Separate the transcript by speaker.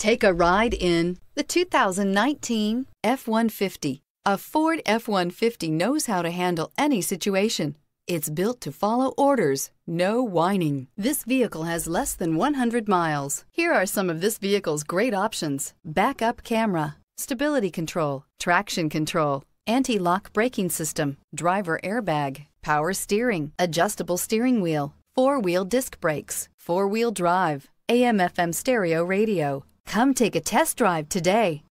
Speaker 1: Take a ride in the 2019 F-150. A Ford F-150 knows how to handle any situation. It's built to follow orders, no whining. This vehicle has less than 100 miles. Here are some of this vehicle's great options: backup camera, stability control, traction control, anti-lock braking system, driver airbag, power steering, adjustable steering wheel, four-wheel disc brakes, four-wheel drive, AM/FM stereo radio. Come take a test drive today.